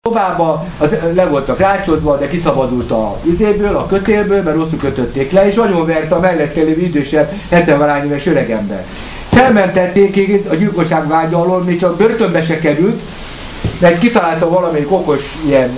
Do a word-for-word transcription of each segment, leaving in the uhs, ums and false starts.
szobába, az le voltak rácsozva, de kiszabadult a üzéből, a kötélből, mert rosszul kötötték le, és agyonverte a mellette lévő idősebb hetven-valány éves öregember. Felmentették a gyilkosság vágya alól, még csak börtönbe se került, mert kitalálta valamelyik okos ilyen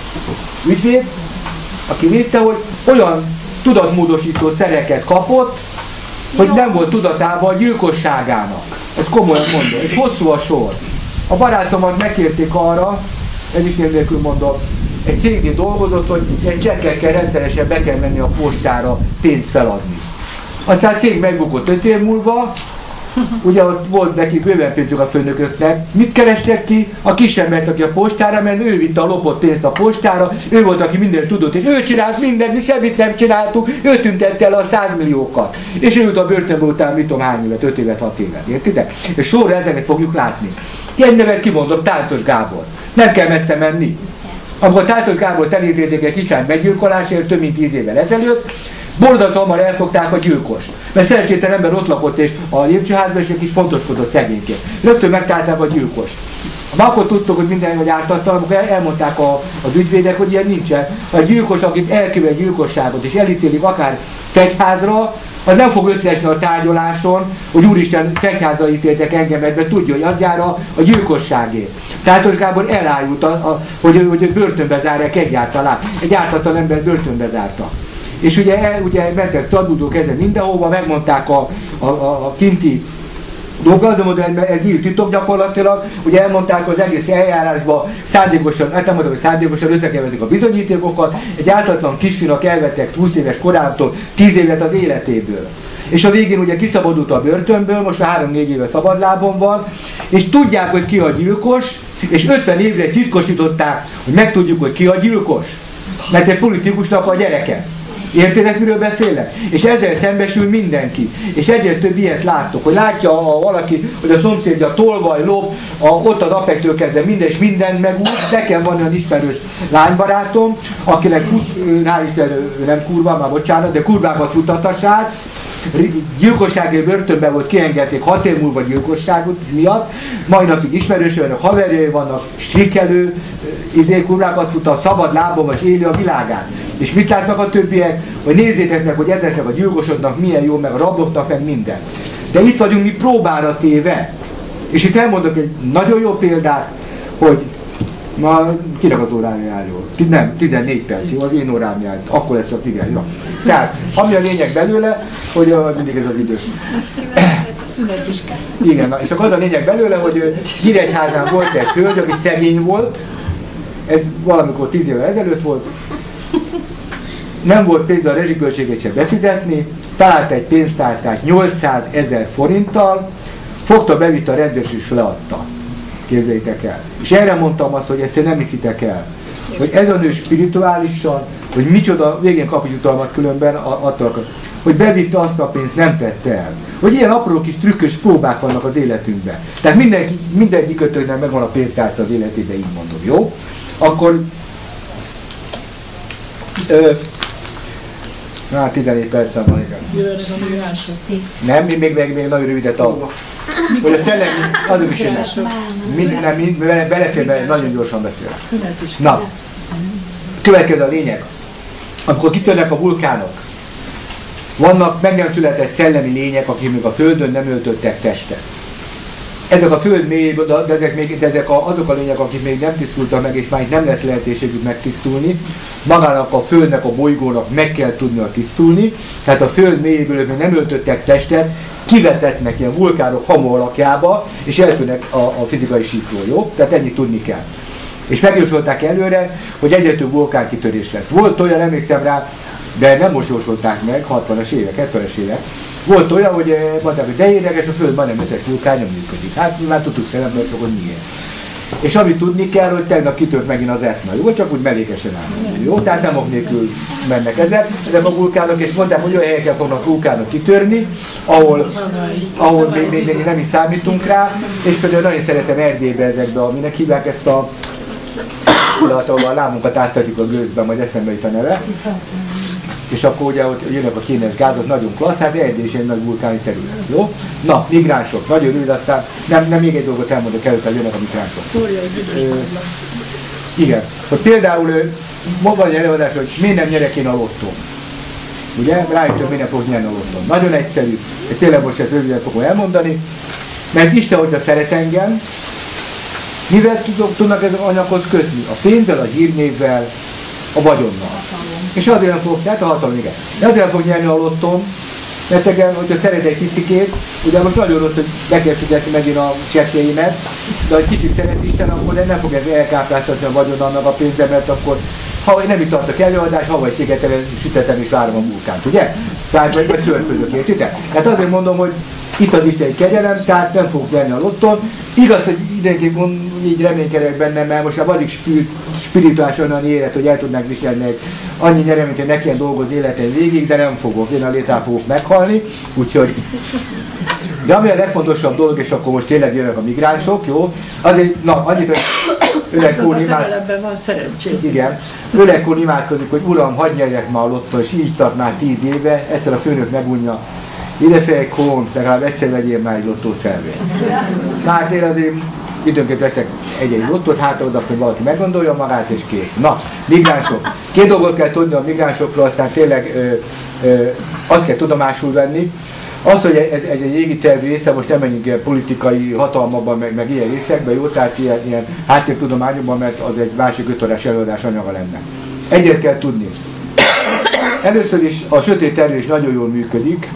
ügyvéd, aki védte, hogy olyan tudatmódosító szereket kapott, hogy nem volt tudatában a gyilkosságának. Ez komolyan mondom, és hosszú a sor. A barátomat megkérték arra, ez is név nélkül mondom, egy cégnél dolgozott, hogy egy csekkekkel rendszeresen be kell menni a postára pénzt feladni. Aztán a cég megbukott öt év múlva, ugye ott volt neki bőven pénzük a főnököknek. Mit kerestek ki? A kisembert, aki a postára, mert ő vitte a lopott pénzt a postára, ő volt, aki mindent tudott, és ő csinált mindent, mi semmit nem csináltuk, ő tüntette el a százmilliókat. És ő ült a börtönbe után, mit tudom hány évet, öt évet, hat évet, értitek? És sorra ezeket fogjuk látni. Ilyen nevet kimondott, Táncos Gábor. Nem kell messze menni. Amikor Táncos Gábor elítélték egy kislány meggyilkolásért több mint tíz évvel ezelőtt, borzasztóan hamar elfogták a gyilkost. Mert szerencsétlen ember ott lakott és a lépcsőházban és egy kis fontoskodott szegényként. Rögtön megtalálták a gyilkost. Már akkor tudtuk, hogy minden, hogy ártattal, amikor elmondták a, az ügyvédek, hogy ilyen nincsen. A gyilkos, akit elkövet gyilkosságot és elítélik akár fegyházra, az nem fog összeesni a tárgyaláson, hogy úristen, fegyházra ítéltek engemet, mert tudja, hogy az jár a, a gyilkosságért. Táncos Gábor elájult, a, a, hogy, hogy börtönbe zárják egyáltalán. Egy ártatlan ember börtönbe zárta. És ugye, ugye mentek tanulók ezen mindenhova, megmondták a, a, a, a kinti dolga, azon mondom, hogy ez nyílt titok gyakorlatilag, ugye elmondták az egész eljárásban szándékosan, hát nem mondom, hogy szándékosan összekeverték a bizonyítékokat, egy ártatlan kisfinak elvettek húsz éves korától tíz évet az életéből. És a végén ugye kiszabadult a börtönből, most már három-négy éve szabadlábon van, és tudják, hogy ki a gyilkos, és ötven évre titkosították, hogy megtudjuk, hogy ki a gyilkos. Mert egy politikusnak a gyereke. Értétek, miről beszélek? És ezzel szembesül mindenki. És egyre több ilyet láttok, hogy látja a, valaki, hogy a szomszédja tolvaj, lop, a, ott az apektől kezdve minden, és mindent megúr. Nekem van olyan ismerős lánybarátom, akinek hál' Isten nem kurva, már bocsánat, de kurvákat futott a srác, gyilkosságért börtönben volt, kiengedték hat év múlva gyilkosságot miatt, mai napig ismerősök, haverjai vannak, strikelő, izé kurvákat futott, szabad lábon, és éli a világát. És mit látnak a többiek? Hogy nézzétek meg, hogy ezeknek a gyilkosoknak milyen jó, meg a rabloknak, meg minden. De itt vagyunk mi próbára téve. És itt elmondok egy nagyon jó példát, hogy ma kinek az órája jár jól? Nem, tizennégy perc, jó, az én órám jár. Akkor lesz a igen. Ja. Tehát, ami a lényeg belőle, hogy uh, mindig ez az idő. Igen, na, és akkor az a lényeg belőle, hogy Nyíregyházán volt egy hölgy, aki szegény volt, ez valamikor tíz évvel ezelőtt volt, nem volt pénz a rezsiköltséget sem befizetni, talált egy pénztárcát nyolcszázezer forinttal, fogta, bevitte a rendőrség és leadta. Képzeljétek el. És erre mondtam azt, hogy ezt nem hiszitek el. Hogy ez a nő spirituálisan, hogy micsoda, végén kap egy utalmat különben, attól, hogy bevitte azt a pénzt, nem tette el. Hogy ilyen apró kis trükkös próbák vannak az életünkben. Tehát mindenki, mindegyikötöknek megvan a pénztárca az életében, így mondom, jó? Akkor ö, hát tizennégy percen van, igen. Nem, még, még, még, még nagyon rövidet a... Hogy a szellemi, azok is jönnek. Mind, nem, mind, belefér, be, nagyon gyorsan beszél. Na, következő a lényeg. Amikor kitörnek a vulkánok, vannak meg nem született szellemi lények, akik még a Földön nem öltöttek testet. Ezek a Föld mélyéből, de ezek, még, de ezek a, azok a lények, akik még nem tisztultak meg, és már itt nem lesz lehetőségük megtisztulni, magának a Földnek, a bolygónak meg kell tudnia tisztulni, tehát a Föld mélyéből még nem öltöttek testet, kivetetnek ilyen vulkánok hamar és eltűnnek a, a fizikai síkról, jó? Tehát ennyit tudni kell. És megjósolták előre, hogy egyre több vulkánkitörés lesz. Volt olyan, emlékszem rá, de nem most jósolták meg, hatvanas évek, hetvenes évek. Volt olyan, hogy mondták, hogy de érdekes, a Föld majdnem összes vulkán nem működik. Hát mi már tudtuk szerepben, hogy miért. És amit tudni kell, hogy tegnap kitört megint az Etna, jó? Csak úgy mellékesen állnak, jó? Tehát nem ok nélkül mennek ezek, ezek a vulkánok, és mondták, hogy olyan helyeken fognak vulkánok kitörni, ahol, ahol még, még, még nem is számítunk rá, és például nagyon szeretem Erdélybe ezekbe, aminek hívják ezt a pillanat, ahol a lábunkat áztatjuk a gőzben, majd eszembe jut a neve. És akkor ugye ott jönnek a kénes gázok, nagyon klassz, hát Erdély is egy nagy vulkáni terület, jó? Na, migránsok, nagyon rövid, aztán nem, nem még egy dolgot elmondok előtt, hogy jönnek a migránsok. Igen. Hogy például maga egy előadás, hogy miért nem nyerek én a lottón. Ugye? Rájöttök, miért nem fogok nyerni a lottón. Nagyon egyszerű, és tényleg most ezt röviden fogom elmondani, mert Isten, hogyha szeret engem, mivel tudok, tudnak ez az anyaghoz kötni? A pénzzel, a hírnévvel, a vagyonnal. És azért nem fogok, tehát a hatalom, igen. De azért nem fog nyerni a lottón, mert igen, hogyha szeret egy picikét, ugye most nagyon rossz, hogy be kell fizetni megint a csekkjeimet, de ha egy kicsit szeret Isten, akkor nem fog ez elkápráztatni a vagyonannak a pénze, mert akkor ha nem itt tartok előadás, Hawaii szigeten sütetem és várom a vulkánt, ugye? Tehát vagy, vagy szörfözök, értitek? Tehát azért mondom, hogy itt az Isten egy kegyelem, tehát nem fogok venni a lotton. Igaz, hogy időnként így reménykedek bennem, mert most már vagyok spirituális olyan élet, hogy el tudnánk viselni egy annyi nyereményt, hogy ne kelljen dolgozni életen végig, de nem fogok, én a létán fogok meghalni, úgyhogy... De ami a legfontosabb dolog, és akkor most tényleg jönnek a migránsok, jó? Azért, na, annyit, hogy Öregkón imád... van szerencsét. Igen. Öregkón imádkozik, hogy Uram, hadd nyerjek már a lotton, és így tart már tíz éve, egyszer a főnök megunja. Idefej Kón, legalább egyszer vegyél már egy lottószervét. Tehát én azért időnként veszek egy-egy lottót, hát oda, hogy valaki meggondolja magát, és kész. Na, migránsok. Két dolgot kell tudni a migránsokról, aztán tényleg ö, ö, azt kell tudomásul venni. Az, hogy ez egy, egy régi terv része, most nem menjünk ilyen politikai hatalmakban, meg, meg ilyen részekben, jó, tehát ilyen, ilyen háttértudományokban, mert az egy másik öt órás előadás anyaga lenne. Egyet kell tudni. Először is a sötét erő is nagyon jól működik,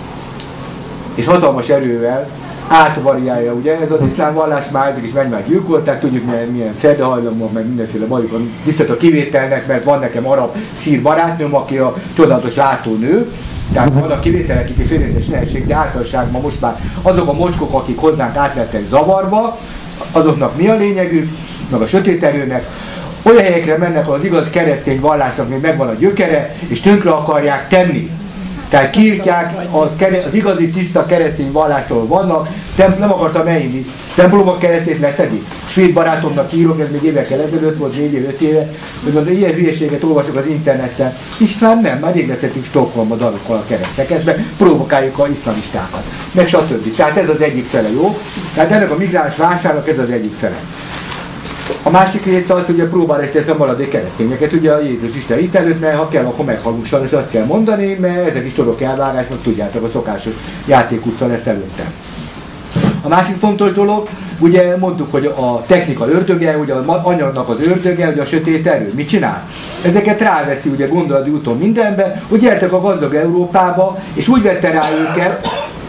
és hatalmas erővel átvariálja, ugye, ez az iszlám vallás már ezek is meg gyilkolták, tudjuk milyen, milyen fedehajlamok, meg mindenféle bajuk van, viszont a kivételnek, mert van nekem arab szír barátnőm, aki a csodálatos látónő, tehát van a kivételek, akik félreértés nehesség, de általánosságban most már azok a mocskok, akik hozzánk átlettek zavarba, azoknak mi a lényegük, meg a sötét erőnek, olyan helyekre mennek, ahol az igaz keresztény vallásnak még megvan a gyökere, és tönkre akarják tenni. Tehát kiírtják az, az igazi tiszta keresztény vallástól vannak, tem, nem akartam elhinni, templomok keresztét leszedi. Svéd barátomnak írok, ez még évekkel ezelőtt volt, négy év, öt éve, hogy az ilyen hülyeséget olvasok az interneten. István nem, már rég leszettünk Stockholmba darokkal a kereszteket, mert provokáljuk a iszlamistákat, meg stb. Tehát ez az egyik fele, jó? Tehát ennek a migráns válságnak ez az egyik fele. A másik része az, hogy próbál ezt a maradék keresztényeket, ugye a Jézus Isten itt előtt, mert ha kell, akkor meghalunk sajnos, azt kell mondani, mert ezek is tudok elvárás, meg tudjátok, a szokásos játékutca lesz előttem. A másik fontos dolog, ugye mondtuk, hogy a technika ördöge, ugye az anyagnak az ördöge, ugye a sötét erő. Mit csinál? Ezeket ráveszi ugye gondolati úton mindenbe, hogy gyertek a gazdag Európába, és úgy vette rá őket,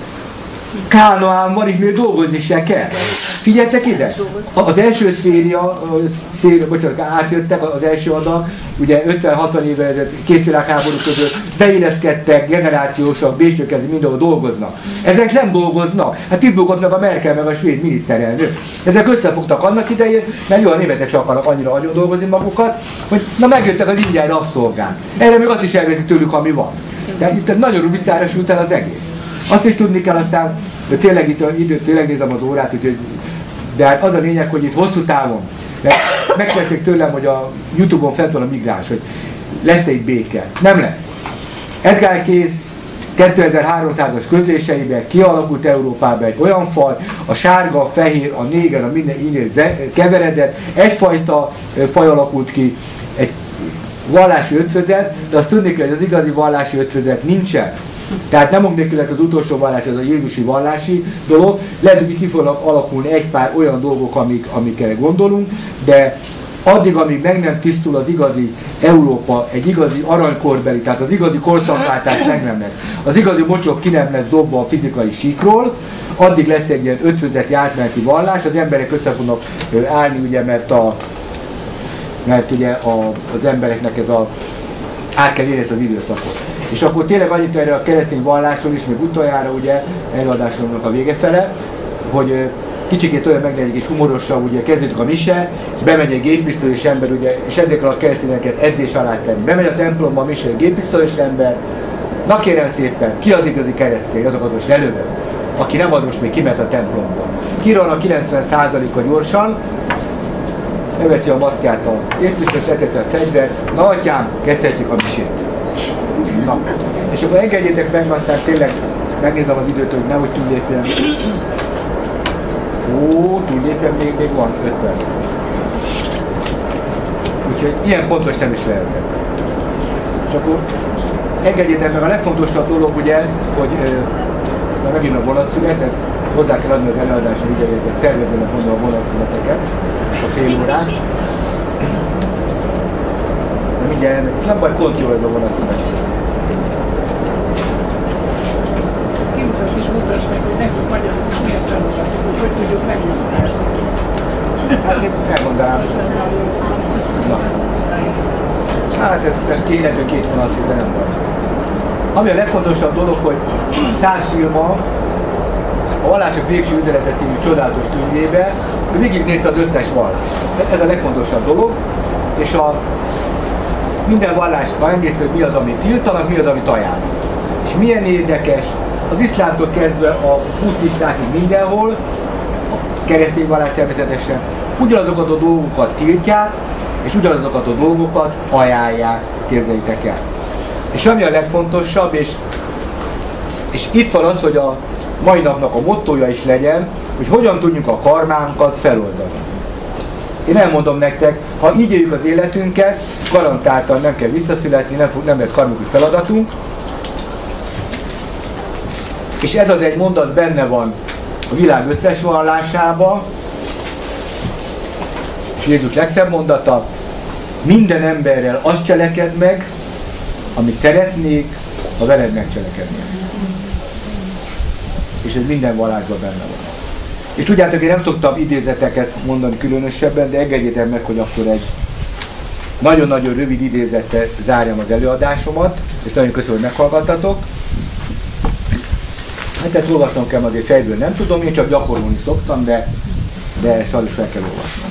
Kánaán van, itt még dolgozni se kell. Figyeltek ide! Az első szféria, széria, bocsánat, átjöttek az első adag, ugye ötven-hatvan évvel két világháború között beilleszkedtek, generációsak, Bécsnőkezdi mindenhol dolgoznak. Ezek nem dolgoznak. Hát itt bukottak a Merkel meg a svéd miniszterelnök. Ezek összefogtak annak idején, mert jó, a németek sem akarnak annyira agyon dolgozni magukat, hogy na megjöttek az ingyen rabszolgák. Erre még azt is elveszik tőlük, ami van. Tehát itt nagyon visszára sült el az egész. Azt is tudni kell aztán, hogy tényleg itt az időt, tényleg nézem az órát, úgyhogy, de hát az a lényeg, hogy itt hosszú távon, megkérdezték tőlem, hogy a Youtube-on fent van a migráns, hogy lesz-e itt béke. Nem lesz. Edgar Cayce kétezer-háromszázas közléseiben kialakult Európában egy olyan faj, a sárga, a fehér, a néger, a minden így keveredett, egyfajta faj alakult ki, egy vallási ötvözet, de azt tudni kell, hogy az igazi vallási ötvözet nincsen. Tehát nem mond nélkül az utolsó vallás, ez a jézusi vallási dolog, lehet, hogy ki fognak alakulni egy pár olyan dolgok, amik, amikre gondolunk, de addig, amíg meg nem tisztul az igazi Európa, egy igazi aranykorbeli, tehát az igazi korszakváltás meg nem lesz, az igazi mocsok ki nem lesz dobva a fizikai síkról, addig lesz egy ilyen ötvözeti átmeneti vallás, az emberek össze fognak állni, ugye, mert, a, mert ugye a, az embereknek ez a át kell érezni az időszakot. És akkor tényleg annyit erre a keresztény vallásról is, még utoljára ugye előadásomnak a vége fele, hogy kicsikét olyan megnegyek és humorosabb, ugye kezdjük a mise, és bemegy egy géppisztolyos ember, ugye, és ezekkel a keresztényeket edzés alá tenni. Bemegy a templomba a mise, egy géppisztolyos ember, na kérem szépen, ki az igazi keresztény, azokat most lelövök, aki nem az most még kimet a templomba. Kirol a kilencven százaléka gyorsan, leveszi a maszkját a géppisztolyos, leteszi a fegyvert, na atyám, kezdhetjük a misét. Na, és akkor engedjétek meg, aztán tényleg megnézem az időt, hogy nehogy túllépjem. Ó, túllépjem, még, még van öt perc. Úgyhogy ilyen fontos nem is lehetek. És akkor engedjétek meg, a legfontosabb dolog ugye, hogy na megint a vonatszünet, ez hozzá kell adni az előadásra idejézzel, szervezőnek mondom a vonatszüneteket, a fél órát. De mindjárt, nem baj, pont jó ez a vonatszünet. Szimtot is mutasd meg, hogy nekünk magyarul miért tanultak, hogy tudjuk megúszni ezt. Hát én elmondanám. Na. Hát ez kérető két vonat, de nem van. Ami a legfontosabb dolog, hogy Szász Ilma a Vallások végső üzenete című csodálatos könyvébe végignézte az összes vallást. Ez a legfontosabb dolog, és a minden vallásban megnézte, hogy mi az, amit tiltanak, mi az, amit ajánlanak. És milyen érdekes, az iszlámtól kezdve a buddhistákig mindenhol, a keresztény vallás természetesen, ugyanazokat a dolgokat tiltják, és ugyanazokat a dolgokat ajánlják, képzeljétek el. És ami a legfontosabb, és, és itt van az, hogy a mai napnak a mottója is legyen, hogy hogyan tudjuk a karmánkat feloldani. Én elmondom nektek, ha így éljük az életünket, garantáltan nem kell visszaszületni, nem, fog, nem lesz karmikus feladatunk. És ez az egy mondat benne van a világ összes vallásában, és Jézus legszebb mondata, minden emberrel azt cselekedd meg, amit szeretnék, ha veled megcselekednék. És ez minden vallásban benne van. És tudjátok, én nem szoktam idézeteket mondani különösebben, de engedjétek meg, hogy akkor egy nagyon-nagyon rövid idézettel zárjam az előadásomat, és nagyon köszönöm, hogy meghallgattatok. Hát ezt olvasnom kell, azért fejből nem tudom, én csak gyakorolni szoktam, de, de sajnos fel kell olvasnom.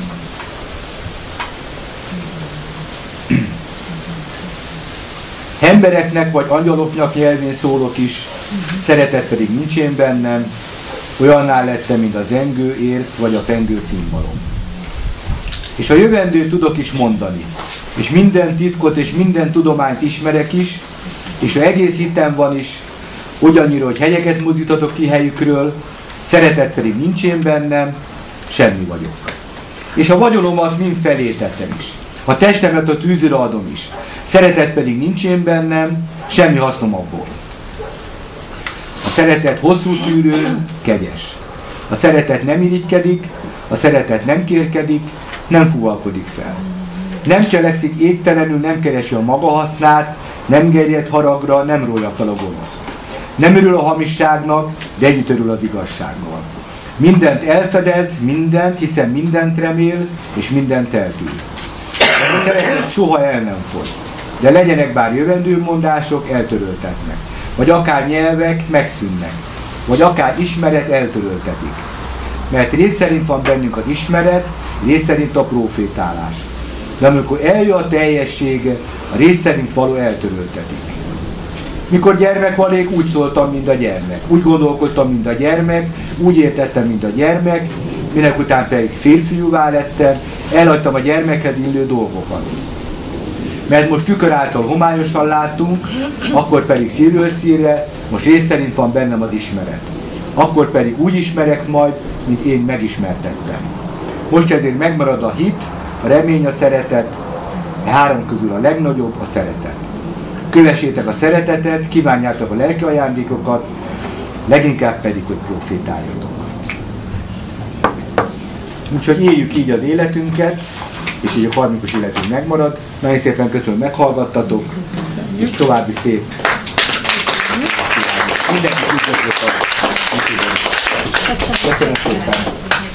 Embereknek vagy angyaloknak nyelvén szólok is, szeretet pedig nincs én bennem, olyanná lettem, mint a zengő érsz, vagy a pengő cimbalom. És a jövendőt tudok is mondani, és minden titkot és minden tudományt ismerek is, és ha egész hitem van is, ugyannyira, hogy hegyeket mozdítatok ki helyükről, szeretet pedig nincs én bennem, semmi vagyok. És a vagyonomat mind felétettem is. A testemet a tűzre adom is. Szeretet pedig nincs én bennem, semmi hasznom abból. A szeretet hosszú tűrő, kegyes. A szeretet nem irigykedik, a szeretet nem kérkedik, nem fuvalkodik fel. Nem cselekszik égtelenül, nem keresi a maga hasznát, nem gerjed haragra, nem rója fel a gonosz. Nem örül a hamisságnak, de együtt örül az igazsággal. Mindent elfedez, mindent, hiszen mindent remél, és mindent eltűr. A szeretet soha el nem fogy, de legyenek bár jövendőmondások, eltöröltetnek. Vagy akár nyelvek megszűnnek, vagy akár ismeret eltöröltetik. Mert rész szerint van bennünk az ismeret, rész szerint a profétálás. De amikor eljön a teljessége, a rész szerint való eltöröltetik. Mikor gyermek valék, úgy szóltam, mint a gyermek. Úgy gondolkodtam, mint a gyermek, úgy értettem, mint a gyermek, minek után pedig férfiúvá lettem, elhagytam a gyermekhez illő dolgokat. Mert most tükör által homályosan látunk, akkor pedig szírről szírre, most rész szerint van bennem az ismeret. Akkor pedig úgy ismerek majd, mint én megismertettem. Most ezért megmarad a hit, a remény, a szeretet, a három közül a legnagyobb a szeretet. Kövessétek a szeretetet, kívánjátok a lelki ajándékokat, leginkább pedig, hogy profétáljatok. Úgyhogy éljük így az életünket, és így a karmikus életünk megmarad. Nagyon szépen köszönöm, meghallgattatok, és további szép mindenki üdvözlök a Köszönöm szépen!